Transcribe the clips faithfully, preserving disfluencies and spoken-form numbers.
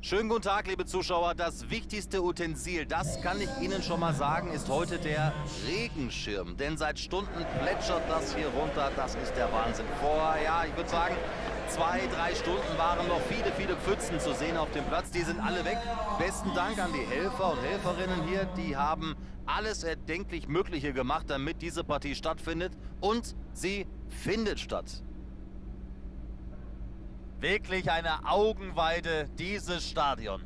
Schönen guten Tag, liebe Zuschauer. Das wichtigste Utensil, das kann ich Ihnen schon mal sagen, ist heute der Regenschirm. Denn seit Stunden plätschert das hier runter. Das ist der Wahnsinn. Vor, ja, ich würde sagen, zwei, drei Stunden waren noch viele, viele Pfützen zu sehen auf dem Platz. Die sind alle weg. Besten Dank an die Helfer und Helferinnen hier. Die haben alles erdenklich Mögliche gemacht, damit diese Partie stattfindet. Und sie findet statt. Wirklich eine Augenweide, dieses Stadion.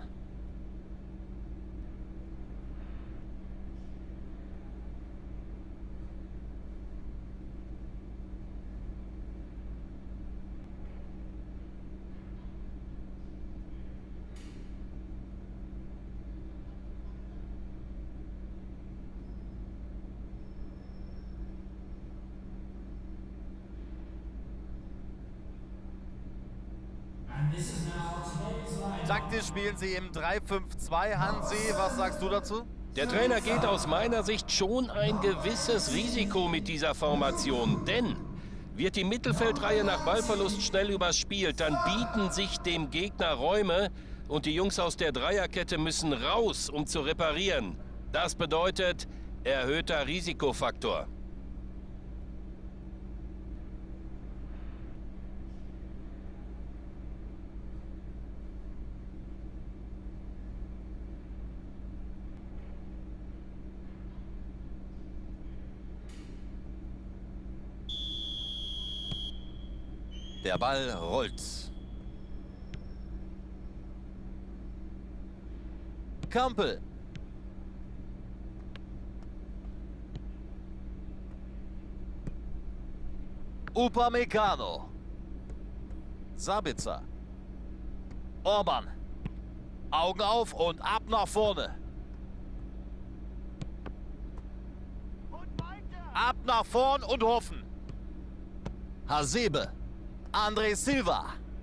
Taktisch spielen sie im drei fünf zwei. Hansi, was sagst du dazu? Der Trainer geht aus meiner Sicht schon ein gewisses Risiko mit dieser Formation. Denn wird die Mittelfeldreihe nach Ballverlust schnell überspielt, dann bieten sich dem Gegner Räume und die Jungs aus der Dreierkette müssen raus, um zu reparieren. Das bedeutet erhöhter Risikofaktor. Der Ball rollt. Kampel. Upamecano. Sabitzer. Orban. Augen auf und ab nach vorne. Ab nach vorn und hoffen. Hasebe. André Silva.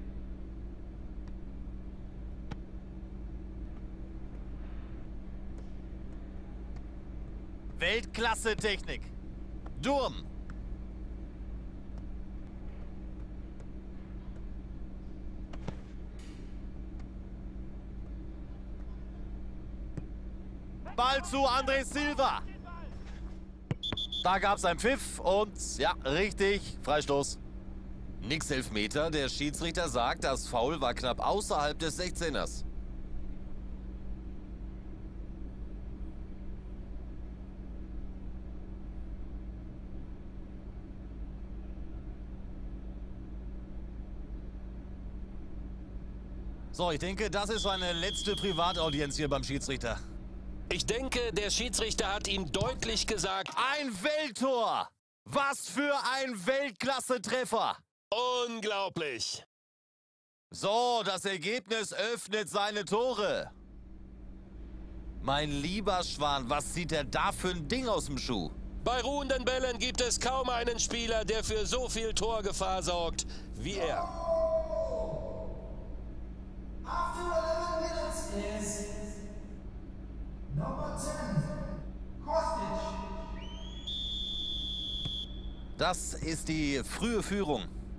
Weltklasse-Technik. Durm. Ball zu André Silva. Da gab es einen Pfiff und ja, richtig, Freistoß. Nix Elfmeter, der Schiedsrichter sagt, das Foul war knapp außerhalb des sechzehners. So, ich denke, das ist eine letzte Privataudienz hier beim Schiedsrichter. Ich denke, der Schiedsrichter hat ihm deutlich gesagt: Ein Welttor! Was für ein Weltklasse-Treffer! Unglaublich! So, das Ergebnis öffnet seine Tore. Mein lieber Schwan, was zieht er da für ein Ding aus dem Schuh? Bei ruhenden Bällen gibt es kaum einen Spieler, der für so viel Torgefahr sorgt wie er. Das ist die frühe Führung.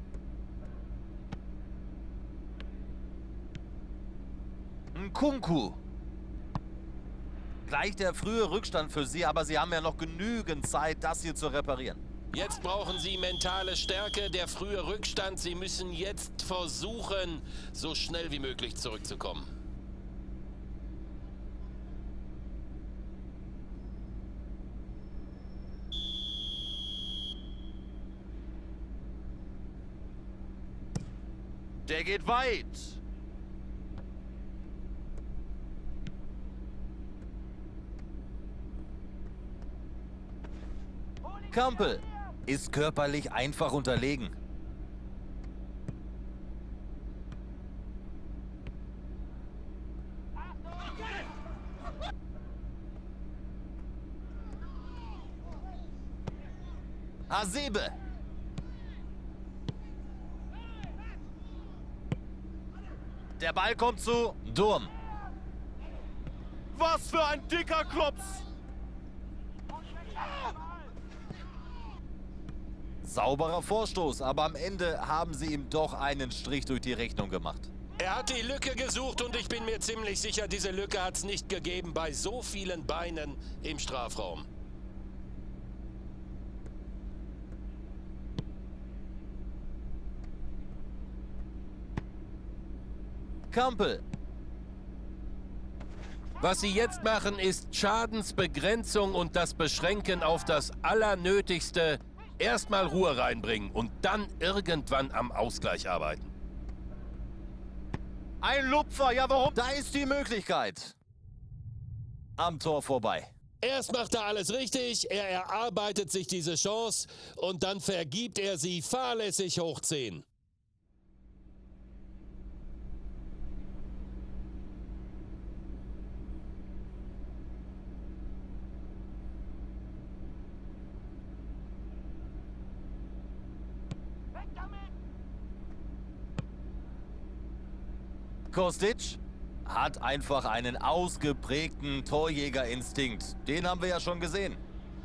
Nkunku. Gleich der frühe Rückstand für sie, aber sie haben ja noch genügend Zeit, das hier zu reparieren. Jetzt brauchen sie mentale Stärke, der frühe Rückstand. Sie müssen jetzt versuchen, so schnell wie möglich zurückzukommen. Der geht weit. Kampel ist körperlich einfach unterlegen. Hasebe. Der Ball kommt zu Durm. Was für ein dicker Klops! Sauberer Vorstoß, aber am Ende haben sie ihm doch einen Strich durch die Rechnung gemacht. Er hat die Lücke gesucht und ich bin mir ziemlich sicher, diese Lücke hat es nicht gegeben bei so vielen Beinen im Strafraum. Kampel. Was sie jetzt machen, ist Schadensbegrenzung und das Beschränken auf das Allernötigste. Erstmal Ruhe reinbringen und dann irgendwann am Ausgleich arbeiten. Ein Lupfer, ja warum? Da ist die Möglichkeit. Am Tor vorbei. Erst macht er alles richtig, er erarbeitet sich diese Chance und dann vergibt er sie fahrlässig hoch zehn. Kostic hat einfach einen ausgeprägten Torjägerinstinkt. Den haben wir ja schon gesehen.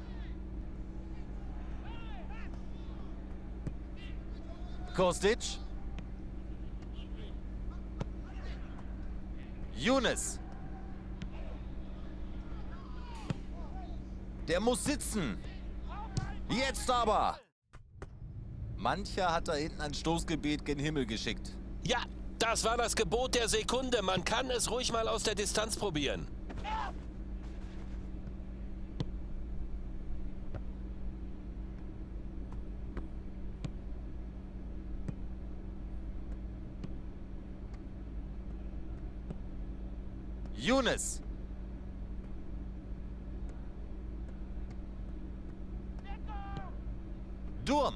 Kostic. Younes. Der muss sitzen. Jetzt aber. Mancher hat da hinten ein Stoßgebet gen Himmel geschickt. Ja, das war das Gebot der Sekunde. Man kann es ruhig mal aus der Distanz probieren. Younes. Durm.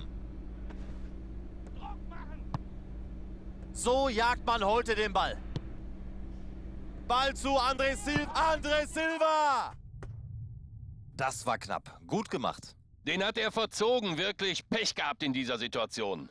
So jagt man heute den Ball. Ball zu André Silva. André Silva! Das war knapp. Gut gemacht. Den hat er verzogen. Wirklich Pech gehabt in dieser Situation.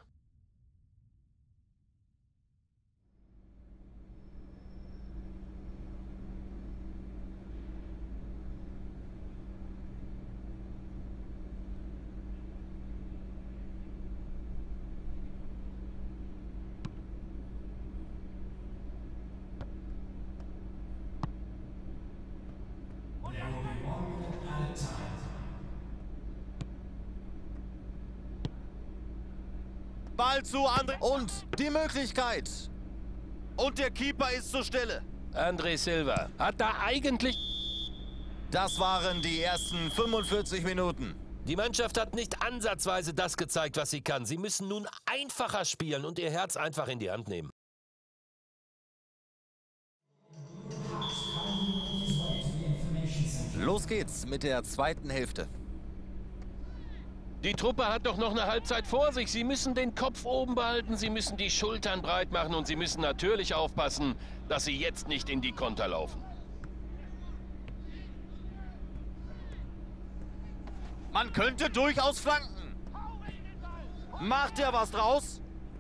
Ball zu André. Und die Möglichkeit. Und der Keeper ist zur Stelle. André Silva hat da eigentlich... Das waren die ersten fünfundvierzig Minuten. Die Mannschaft hat nicht ansatzweise das gezeigt, was sie kann. Sie müssen nun einfacher spielen und ihr Herz einfach in die Hand nehmen. Los geht's mit der zweiten Hälfte. Die Truppe hat doch noch eine Halbzeit vor sich. Sie müssen den Kopf oben behalten, sie müssen die Schultern breit machen und sie müssen natürlich aufpassen, dass sie jetzt nicht in die Konter laufen. Man könnte durchaus flanken. Macht er was draus?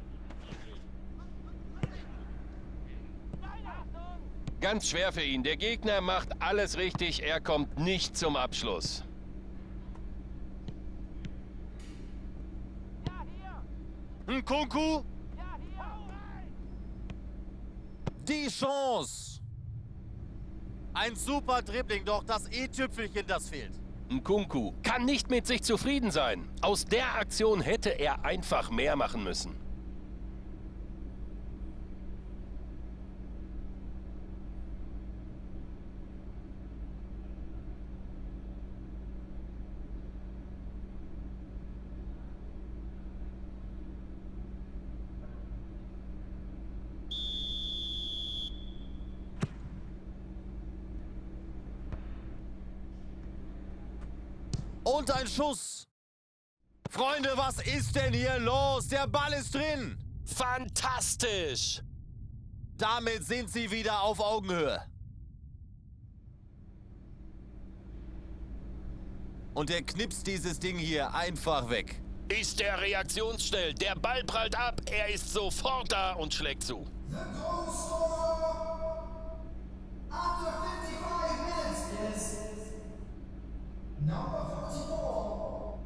Ganz schwer für ihn. Der Gegner macht alles richtig, er kommt nicht zum Abschluss. Nkunku. Die Chance. Ein super Dribbling, doch das i-Tüpfelchen, das fehlt. Nkunku kann nicht mit sich zufrieden sein. Aus der Aktion hätte er einfach mehr machen müssen. Und ein Schuss. Freunde, was ist denn hier los? Der Ball ist drin. Fantastisch! Damit sind sie wieder auf Augenhöhe. Und er knipst dieses Ding hier einfach weg. Ist er reaktionsschnell. Der Ball prallt ab, er ist sofort da und schlägt zu. The goal scorer after fifty-five minutes is number forty-four.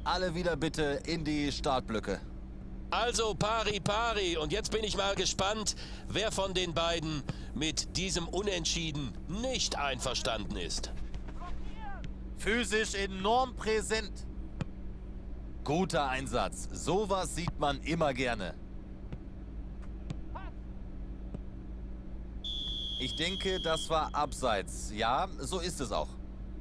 Alle wieder bitte in die Startblöcke. Also pari pari. Und jetzt bin ich mal gespannt, wer von den beiden mit diesem Unentschieden nicht einverstanden ist. Physisch enorm präsent. Guter Einsatz. Sowas sieht man immer gerne. Ich denke, das war abseits. Ja, so ist es auch.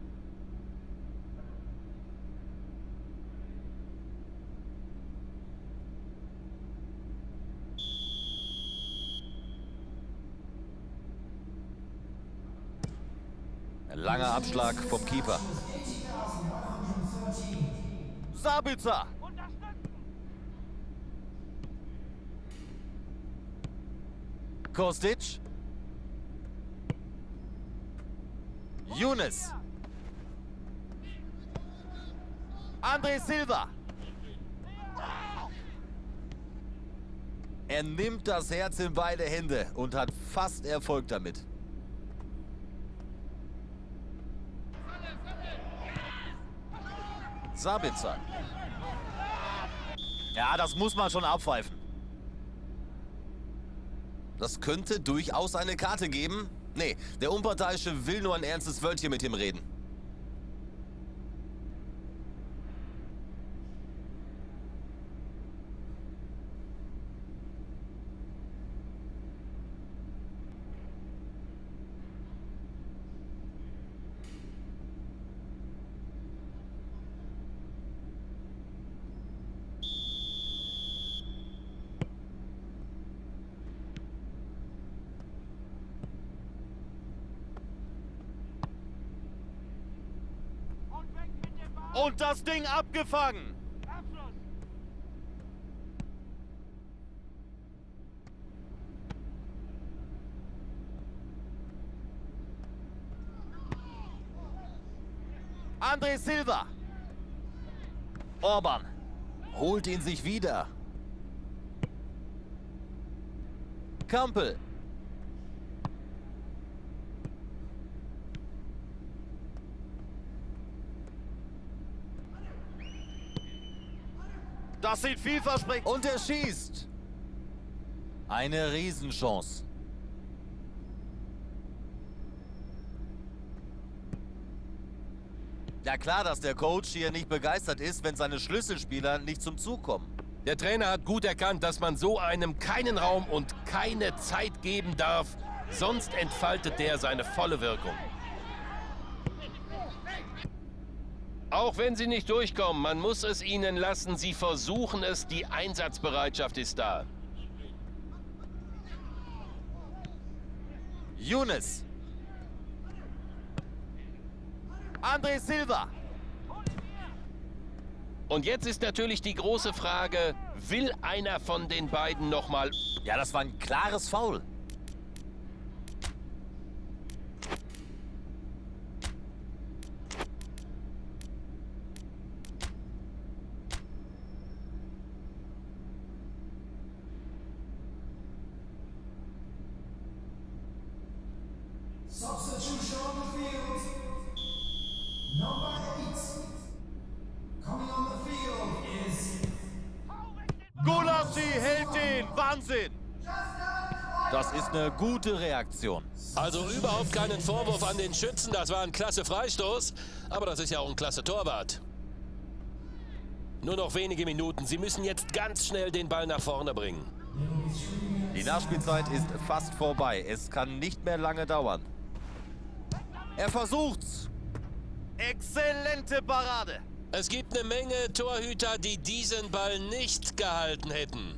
Langer Abschlag vom Keeper. Sabitzer. Kostic. Younes. André Silva. Er nimmt das Herz in beide Hände und hat fast Erfolg damit. Sabitzer. Ja, das muss man schon abpfeifen. Das könnte durchaus eine Karte geben. Nee, der Unparteiische will nur ein ernstes Wörtchen mit ihm reden. Und das Ding abgefangen. André Silva. Orban holt ihn sich wieder. Kampel. Das sieht vielversprechend. Und er schießt. Eine Riesenchance. Ja klar, dass der Coach hier nicht begeistert ist, wenn seine Schlüsselspieler nicht zum Zug kommen. Der Trainer hat gut erkannt, dass man so einem keinen Raum und keine Zeit geben darf. Sonst entfaltet der seine volle Wirkung. Auch wenn sie nicht durchkommen, man muss es ihnen lassen. Sie versuchen es, die Einsatzbereitschaft ist da. Younes. André Silva. Und jetzt ist natürlich die große Frage, will einer von den beiden nochmal... Ja, das war ein klares Foul. Substitution on the field. Number eight. Coming on the field is Gulaschi hält den. Wahnsinn. Das ist eine gute Reaktion. Also überhaupt keinen Vorwurf an den Schützen, das war ein klasse Freistoß. Aber das ist ja auch ein klasse Torwart. Nur noch wenige Minuten, sie müssen jetzt ganz schnell den Ball nach vorne bringen. Die Nachspielzeit ist fast vorbei. Es kann nicht mehr lange dauern. Er versucht's. Exzellente Parade. Es gibt eine Menge Torhüter, die diesen Ball nicht gehalten hätten.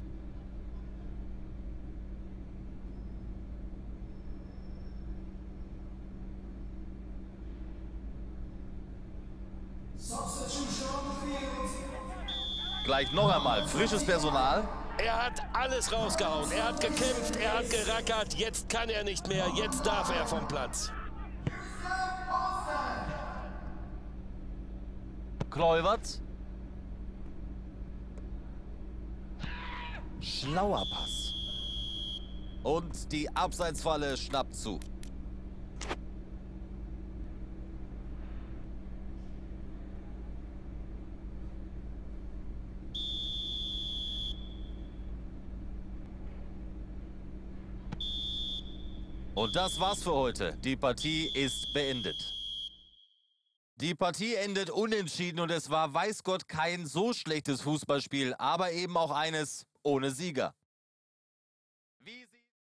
substitution on the field. Gleich noch einmal frisches Personal. Er hat alles rausgehauen. Er hat gekämpft, er hat gerackert. Jetzt kann er nicht mehr. Jetzt darf er vom Platz. Kluivert. Schlauer Pass. Und die Abseitsfalle schnappt zu. Und das war's für heute. Die Partie ist beendet. Die Partie endet unentschieden und es war weiß Gott kein so schlechtes Fußballspiel, aber eben auch eines ohne Sieger.